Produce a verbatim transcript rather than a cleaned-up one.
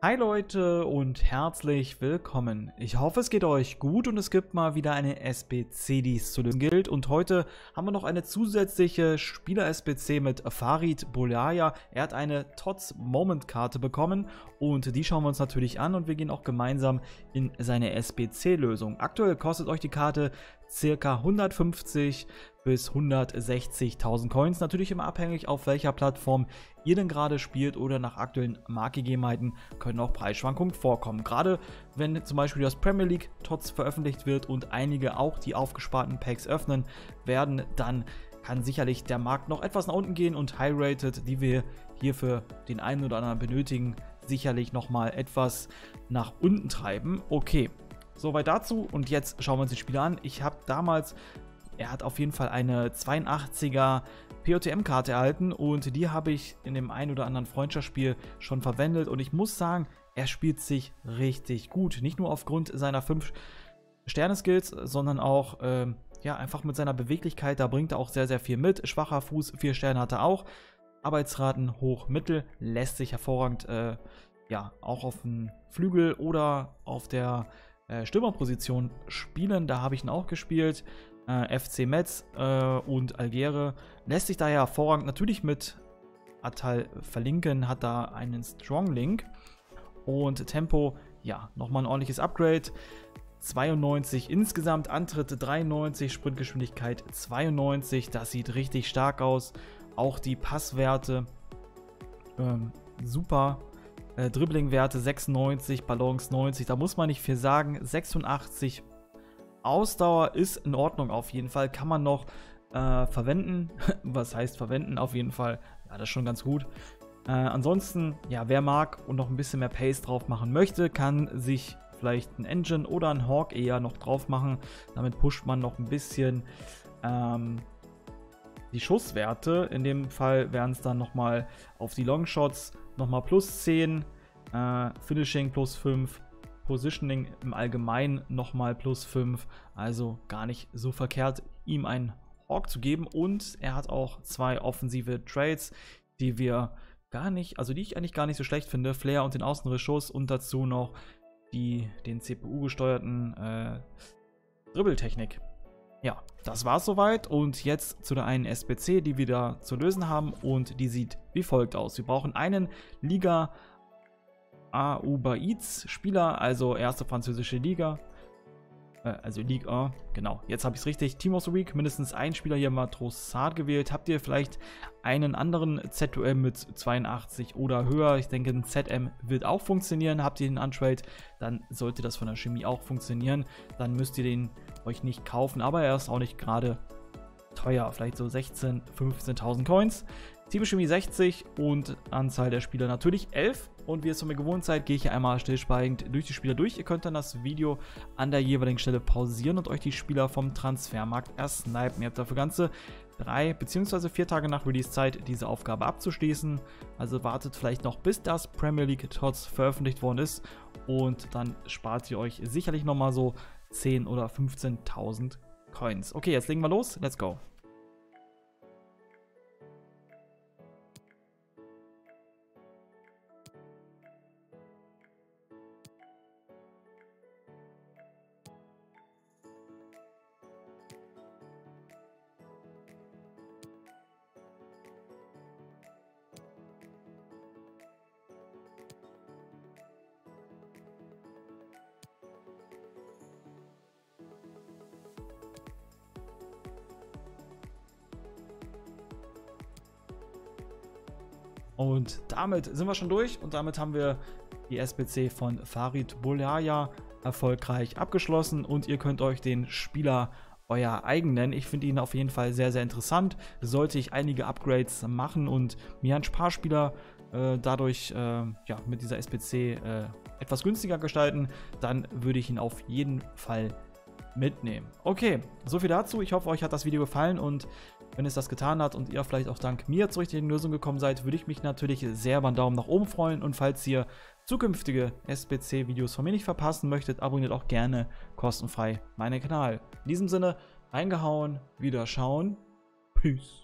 Hi Leute und herzlich willkommen. Ich hoffe, es geht euch gut und es gibt mal wieder eine S B C, die es zu lösen gilt. Und heute haben wir noch eine zusätzliche Spieler-S B C mit Farid Bolyaya. Er hat eine Tots-Moment-Karte bekommen und die schauen wir uns natürlich an und wir gehen auch gemeinsam in seine S B C-Lösung. Aktuell kostet euch die Karte ca. hundertfünfzig bis hundertsechzigtausend Coins. Natürlich immer abhängig, auf welcher Plattform ihr denn gerade spielt oder nach aktuellen Marktgegebenheiten können auch Preisschwankungen vorkommen. Gerade wenn zum Beispiel das Premier League Tots veröffentlicht wird und einige auch die aufgesparten Packs öffnen werden, dann kann sicherlich der Markt noch etwas nach unten gehen und High-Rated, die wir hier für den einen oder anderen benötigen, sicherlich nochmal etwas nach unten treiben. Okay, soweit dazu und jetzt schauen wir uns die Spiele an. Ich habe damals, er hat auf jeden Fall eine zweiundachtziger P O T M-Karte erhalten und die habe ich in dem ein oder anderen Freundschaftsspiel schon verwendet und ich muss sagen, er spielt sich richtig gut. Nicht nur aufgrund seiner fünf Sterne Skills, sondern auch ähm, ja, einfach mit seiner Beweglichkeit, da bringt er auch sehr, sehr viel mit. Schwacher Fuß, vier Sterne hat er auch. Arbeitsraten hoch, mittel, lässt sich hervorragend äh, ja, auch auf dem Flügel oder auf der äh, Stürmerposition spielen. Da habe ich ihn auch gespielt. Äh, F C Metz äh, und Algere lässt sich daher hervorragend natürlich mit Atal verlinken, hat da einen Strong Link und Tempo, ja, nochmal ein ordentliches Upgrade, zweiundneunzig insgesamt, Antritte dreiundneunzig, Sprintgeschwindigkeit zweiundneunzig, das sieht richtig stark aus, auch die Passwerte ähm, super, äh, Dribbling-Werte sechsundneunzig, Balance neunzig, da muss man nicht viel sagen, sechsundachtzig Ausdauer ist in Ordnung auf jeden Fall, kann man noch äh, verwenden. Was heißt verwenden? Auf jeden Fall, ja, das ist schon ganz gut. Äh, ansonsten, ja, wer mag und noch ein bisschen mehr Pace drauf machen möchte, kann sich vielleicht ein Engine oder ein Hawk eher noch drauf machen. Damit pusht man noch ein bisschen ähm, die Schusswerte. In dem Fall wären es dann nochmal auf die Longshots nochmal plus zehn, äh, Finishing plus fünf, Positioning im Allgemeinen nochmal plus fünf, also gar nicht so verkehrt, ihm einen Hawk zu geben. Und er hat auch zwei offensive Trades, die wir gar nicht, also die ich eigentlich gar nicht so schlecht finde. Flair und den Außenreschuss und dazu noch die, den C P U-gesteuerten äh, Dribbeltechnik. Ja, das war's soweit und jetzt zu der einen S B C, die wir da zu lösen haben und die sieht wie folgt aus. Wir brauchen einen Liga A Uber Eats Spieler, also erste französische Liga, äh, also Ligue eins, genau, jetzt habe ich es richtig. Team of the Week, mindestens ein Spieler hier mal Trossard gewählt. Habt ihr vielleicht einen anderen Z O M mit zweiundachtzig oder höher? Ich denke, ein Z M wird auch funktionieren. Habt ihr den Untrade, dann sollte das von der Chemie auch funktionieren. Dann müsst ihr den euch nicht kaufen, aber er ist auch nicht gerade teuer, vielleicht so sechzehntausend, fünfzehntausend Coins. Teamchemie sechzig und Anzahl der Spieler natürlich elf. Und wie es von mir gewohnt seid, gehe ich hier einmal stillschweigend durch die Spieler durch. Ihr könnt dann das Video an der jeweiligen Stelle pausieren und euch die Spieler vom Transfermarkt ersnipen. Ihr habt dafür ganze drei bzw. vier Tage nach Release Zeit, diese Aufgabe abzuschließen. Also wartet vielleicht noch, bis das Premier League Tots veröffentlicht worden ist. Und dann spart ihr euch sicherlich nochmal so zehntausend oder fünfzehntausend Coins. Okay, jetzt legen wir los. Let's go. Und damit sind wir schon durch und damit haben wir die S B C von Farid Bolyaya erfolgreich abgeschlossen und ihr könnt euch den Spieler euer eigen nennen. Ich finde ihn auf jeden Fall sehr, sehr interessant. Sollte ich einige Upgrades machen und mir einen Sparspieler äh, dadurch äh, ja, mit dieser S B C äh, etwas günstiger gestalten, dann würde ich ihn auf jeden Fall mitnehmen. Okay, so viel dazu. Ich hoffe, euch hat das Video gefallen und wenn es das getan hat und ihr vielleicht auch dank mir zur richtigen Lösung gekommen seid, würde ich mich natürlich sehr über einen Daumen nach oben freuen. Und falls ihr zukünftige S B C-Videos von mir nicht verpassen möchtet, abonniert auch gerne kostenfrei meinen Kanal. In diesem Sinne, reingehauen, wieder schauen. Peace.